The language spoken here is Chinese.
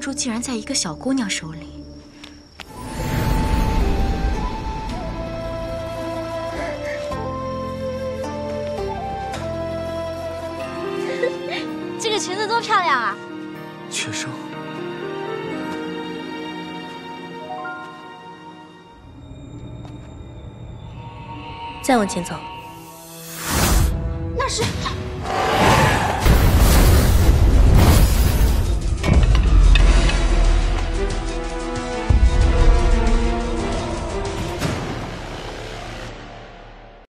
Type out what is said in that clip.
珠竟然在一个小姑娘手里。 这个裙子多漂亮啊！ 学生， 再往前走。 那是。